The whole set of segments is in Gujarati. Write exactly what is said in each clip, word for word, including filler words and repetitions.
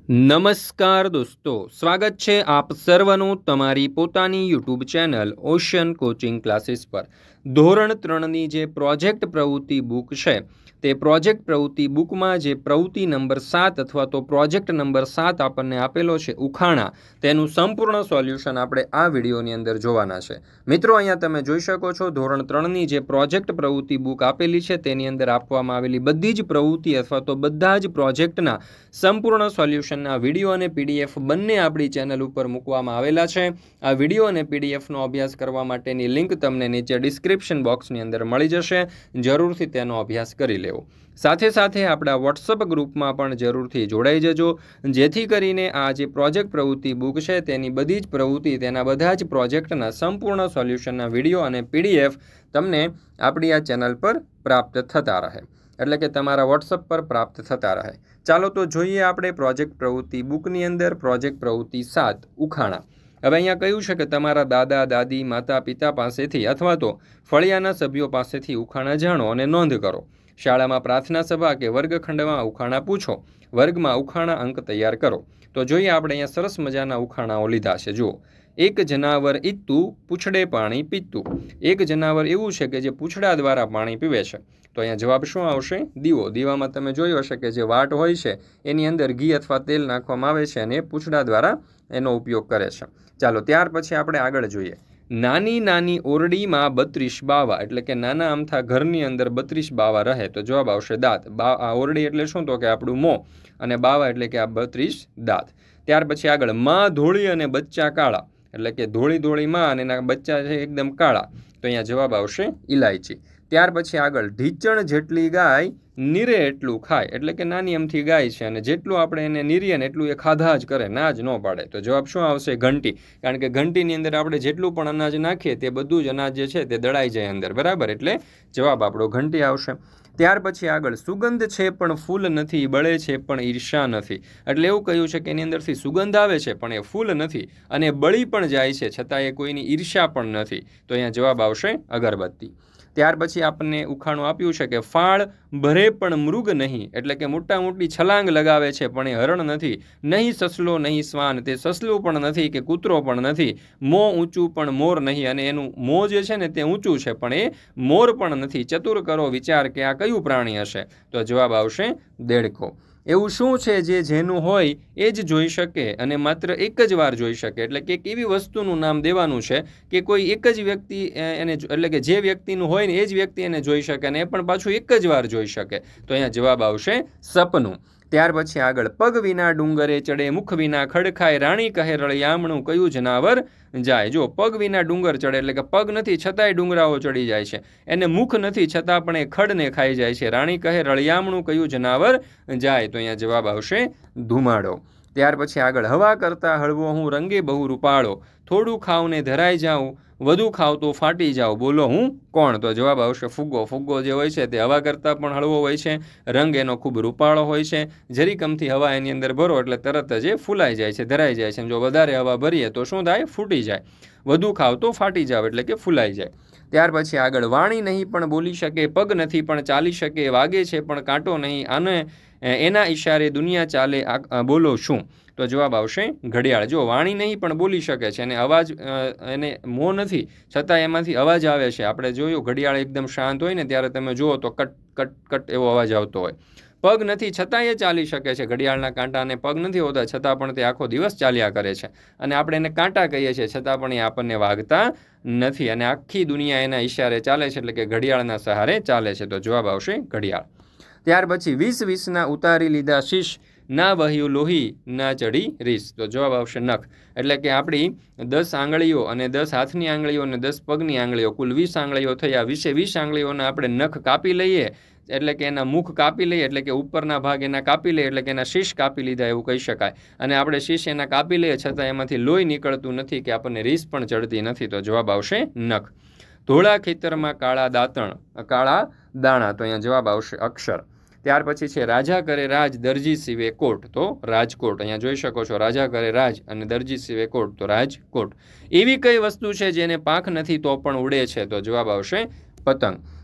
નમસ્કાર દોસ્તો, સ્વાગત છે આપ સર્વનું તમારી પોતાની YouTube channel Ocean Coaching Classes પર। ધોરણ ત્રણની જે પ્રોજેક્ટ પ્રવૃત્તિ બુક છે તે પ્રોજેક્ટ પ્રવૃત્તિ બુકમાં જે પ્રવૃત્તિ નંબર સાત અથવા તો પ્રોજેક્ટ નંબર સાત આપણને આપેલો છે ઉખાણા, તેનું સંપૂર્ણ સોલ્યુશન આપણે આ વિડીયોની અંદર જોવાના છે। મિત્રો, અહીંયા તમે જોઈ શકો છો ધોરણ ત્રણની જે પ્રોજેક્ટ પ્રવૃત્તિ બુક આપેલી છે તેની અંદર આપવામાં આવેલી બધી જ પ્રવૃત્તિ અથવા તો બધા જ પ્રોજેક્ટના સંપૂર્ણ સોલ્યુશનના વિડીયો અને પીડીએફ બંને આપણી ચેનલ ઉપર મૂકવામાં આવેલા છે। આ વિડીયો અને પીડીએફનો અભ્યાસ કરવા માટેની લિંક તમને નીચે ડિસ્ક્રિપ્શન બોક્સની અંદર મળી જશે, જરૂરથી તેનો અભ્યાસ કરી લેવો। સાથે સાથે આપણા વોટ્સઅપ ગ્રુપમાં પણ જરૂરથી જોડાઈ જજો, જેથી કરીને આ જે પ્રોજેક્ટ પ્રવૃત્તિ બુક છે તેની બધી જ પ્રવૃત્તિ, તેના બધા જ પ્રોજેક્ટના સંપૂર્ણ સોલ્યુશનના વિડીયો અને પીડીએફ તમને આપણી આ ચેનલ પર પ્રાપ્ત થતા રહે, એટલે કે તમારા વોટ્સઅપ પર પ્રાપ્ત થતા રહે। ચાલો તો જોઈએ આપણે પ્રોજેક્ટ પ્રવૃત્તિ બુકની અંદર પ્રોજેક્ટ પ્રવૃત્તિ સાત ઉખાણા। હવે અહીંયા કહ્યું છે કે તમારા દાદા દાદી માતા પિતા પાસેથી અથવા તો ફળિયાના સભ્યો પાસેથી ઉખાણા જાણો અને નોંધ કરો। શાળામાં પ્રાર્થના સભા કે વર્ગખંડમાં ઉખાણા પૂછો, વર્ગમાં ઉખાણા અંક તૈયાર કરો। તો જોઈએ આપણે અહીંયા સરસ મજાના ઉખાણાઓ લીધા છે। જુઓ, એક જનાવર ઈત્તું પૂંછડે પાણી પીતું। એક જનાવર એવું છે કે જે પૂંછડા દ્વારા પાણી પીવે છે, તો અહીંયા જવાબ શું આવશે? દીવો। દીવામાં તમે જોયું હશે કે જે વાટ હોય છે એની અંદર ઘી અથવા તેલ નાખવામાં આવે છે અને એ પૂંછડા દ્વારા એનો ઉપયોગ કરે છે। ચાલો ત્યાર પછી આપણે આગળ જોઈએ। નાની નાની ઓરડીમાં બત્રીસ બાવા, એટલે કે નાના અમથા ઘરની અંદર બત્રીસ બાવા રહે, તો જવાબ આવશે દાંત। બા આ ઓરડી એટલે શું? તો કે આપણું મોં, અને બાવા એટલે કે આ બત્રીસ દાંત। ત્યાર પછી આગળ માં ધોળી અને બચ્ચા કાળા, એટલે કે ધોળી ધોળી માં અને એના બચ્ચા છે એકદમ કાળા, તો અહીંયા જવાબ આવશે ઇલાયચી। ત્યાર પછી આગળ ઢીચણ જેટલી ગાય નીરે એટલું ખાય, એટલે કે નાની અમથી ગાય છે અને જેટલું આપણે એને નીરીએ ને એટલું એ ખાધા જ કરે, ના જ ન પાડે, તો જવાબ શું આવશે? ઘંટી। કારણ કે ઘંટીની અંદર આપણે જેટલું પણ અનાજ નાખીએ તે બધું જ અનાજ જે છે તે દળાઈ જાય અંદર, બરાબર, એટલે જવાબ આપણો ઘંટી આવશે। ત્યાર પછી આગળ સુગંધ છે પણ ફૂલ નથી, બળે છે પણ ઈર્ષા નથી, એટલે એવું કહ્યું છે કે એની અંદરથી સુગંધ આવે છે પણ એ ફૂલ નથી અને બળી પણ જાય છે છતાં એ કોઈની ઈર્ષા પણ નથી, તો અહીંયા જવાબ આવશે અગરબત્તી। ત્યાર પછી આપણને ઉખાણું આપ્યું છે કે ફાળ ભરે પણ મૃગ નહીં, એટલે કે મોટા મોટી છલાંગ લગાવે છે પણ એ હરણ નથી, નહીં સસલો નહીં શ્વાન, તે સસલું પણ નથી કે કૂતરો પણ નથી, મોં ઊંચું પણ મોર નહીં, અને એનું મોં જે છે ને તે ઊંચું છે પણ એ મોર પણ નથી, ચતુર કરો વિચાર કે આ કયું પ્રાણી હશે, તો જવાબ આવશે દેડકો। એવું શું છે જે જેનું હોય એ જ જોઈ શકે અને માત્ર એક જ વાર જોઈ શકે, એટલે કે એક એવી વસ્તુનું નામ દેવાનું છે કે કોઈ એક જ વ્યક્તિ એને, એટલે કે જે વ્યક્તિનું હોય ને એ જ વ્યક્તિ એને જોઈ શકે અને એ પણ પાછું એક જ વાર જોઈ શકે, તો અહીંયા જવાબ આવશે સપનું। ત્યાર પછી આગળ પગ વિના ડુંગરે ચડે, મુખ વિના ખડખાય, રાણી કહે રળિયામણું, કયું જનાવર જાય? જો, પગ વિના ડુંગર ચડે, એટલે કે પગ નથી છતાંય ડુંગરાઓ ચડી જાય છે, એને મુખ નથી છતાં પણ એ ખડને ખાઈ જાય છે, રાણી કહે રળિયામણું, કયું જનાવર જાય? તો અહીંયા જવાબ આવશે ધુમાડો। ત્યાર પછી આગળ હવા કરતા હળવો હું, રંગે બહુ રૂપાળો, થોડું ખાવ ને ધરાઈ જાઉં, વધુ ખાવ તો ફાટી જાવ, બોલો હું કોણ? તો જવાબ આવશે ફુગ્ગો। ફુગ્ગો જે હોય છે તે હવા કરતાં પણ હળવો હોય છે, રંગ એનો ખૂબ રૂપાળો હોય છે, જરીકમથી હવા એની અંદર ભરો એટલે તરત જ એ ફૂલાઈ જાય છે, ધરાઈ જાય છે, જો વધારે હવા ભરીએ તો શું થાય? ફૂટી જાય, વધુ ખાવ તો ફાટી જાવ, એટલે કે ફૂલાઈ જાય। ત્યાર પછી આગળ વાણી નહીં પણ બોલી શકે, પગ નથી પણ ચાલી શકે, વાગે છે પણ કાંટો નહીં, આને એના ઈશારે દુનિયા ચાલે, બોલો શું? તો જવાબ આવશે ઘડિયાળ। જો, વાણી નહીં પણ બોલી શકે છે અને અવાજ, એને મોં નથી છતાં એમાંથી અવાજ આવે છે, આપણે જોયું ઘડિયાળ એકદમ શાંત હોય ને ત્યારે તમે જુઓ તો કટ કટ કટ એવો અવાજ આવતો હોય, પગ નથી છતાં એ ચાલી શકે છે, ઘડિયાળના કાંટાને પગ નથી હોતા છતાં પણ તે આખો દિવસ ચાલ્યા કરે છે, અને આપણે એને કાંટા કહીએ છીએ છતાં પણ એ આપણને વાગતા નથી, અને આખી દુનિયા એના ઈશારે ચાલે છે, એટલે કે ઘડિયાળના સહારે ચાલે છે, તો જવાબ આવશે ઘડિયાળ। ત્યાર પછી વીસ વીસના ઉતારી લીધા શીશ, ના વહ્યું લોહી ના ચડી રીસ, તો જવાબ આવશે નખ, એટલે કે આપણી દસ આંગળીઓ અને દસ હાથની આંગળીઓ અને દસ પગની આંગળીઓ, કુલ વીસ આંગળીઓ થયા, વીસે વીસ આંગળીઓના આપણે નખ કાપી લઈએ, એટલે કે એના મુખ કાપી લઈએ, એટલે કે ઉપરના ભાગ એના કાપી લઈએ, એટલે કે એના શીશ કાપી લીધા એવું કહી શકાય, અને આપણે શીશ એના કાપી લઈએ છતાં એમાંથી લોહી નીકળતું નથી કે આપણને રીસ પણ ચડતી નથી, તો જવાબ આવશે નખ। ધોળા ખેતરમાં કાળા દાંતણ, કાળા દાણા, તો અહીંયા જવાબ આવશે અક્ષર। ત્યાર પછી છે રાજા કરે રાજ, દરજી સીવે કોટ, તો રાજકોટ। અહીંયા જોઈ શકો છો રાજા કરે રાજ અને દરજી સીવે કોટ, તો રાજકોટ। એવી કઈ વસ્તુ છે જેને પાંખ નથી તો પણ ઉડે છે, તો જવાબ આવશે પતંગ।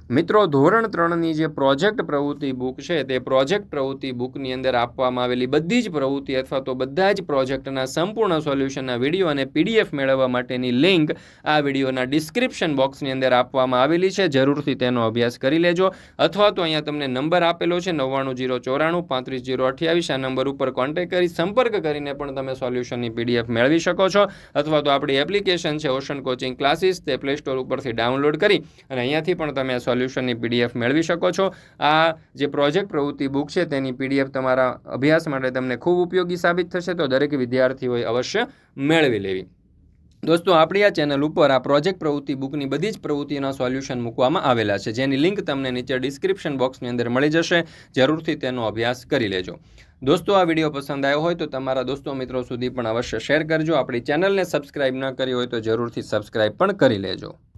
મિત્રો, ધોરણ ત્રણની જે પ્રોજેક્ટ પ્રવૃત્તિ બુક છે તે પ્રોજેક્ટ પ્રવૃત્તિ બુકની અંદર આપવામાં આવેલી બધી જ પ્રવૃત્તિ અથવા તો બધા જ પ્રોજેક્ટના સંપૂર્ણ સોલ્યુશનના વિડીયો અને પીડીએફ મેળવવા માટેની લિંક આ વિડીયોના ડિસ્ક્રિપ્શન બોક્સની અંદર આપવામાં આવેલી છે. જરૂરથી તેનો અભ્યાસ કરી લેજો. અથવા તો અહીંયા તમને નંબર આપેલો છે નવ્વાણું જીરો ચોરાણું પાંત્રીસ જીરો અઠ્યાવીસ. આ નંબર ઉપર કોન્ટેક્ટ કરી સંપર્ક કરીને પણ તમે સોલ્યુશનની પીડીએફ મેળવી શકો છો. અથવા તો આપણી એપ્લિકેશન છે ઓશન કોચિંગ ક્લાસીસ, તે પ્લે સ્ટોર ઉપરથી ડાઉનલોડ કરી અને અહીંયાથી પણ તમે સોલ્યુશનની પીડીએફ મેળવી શકો છો. આ જે પ્રોજેક્ટ પ્રવૃત્તિ બુક છે તેની પીડીએફ તમારા અભ્યાસ માટે તમને ખૂબ ઉપયોગી સાબિત થશે, તો દરેક વિદ્યાર્થીઓએ અવશ્ય મેળવી લેવી. દોસ્તો, આપણી આ ચેનલ ઉપર આ પ્રોજેક્ટ પ્રવૃત્તિ બુકની બધી જ પ્રવૃત્તિઓના સોલ્યુશન મૂકવામાં આવેલા છે, જેની લિંક તમને નીચે ડિસ્ક્રિપ્શન બોક્સની અંદર મળી જશે. જરૂરથી તેનો અભ્યાસ કરી લેજો. દોસ્તો, આ વિડીયો પસંદ આવ્યો હોય તો તમારા દોસ્તો મિત્રો સુધી પણ અવશ્ય શેર કરજો. આપણી ચેનલને સબસ્ક્રાઇબ ન કરી હોય તો જરૂરથી સબસ્ક્રાઇબ પણ કરી લેજો.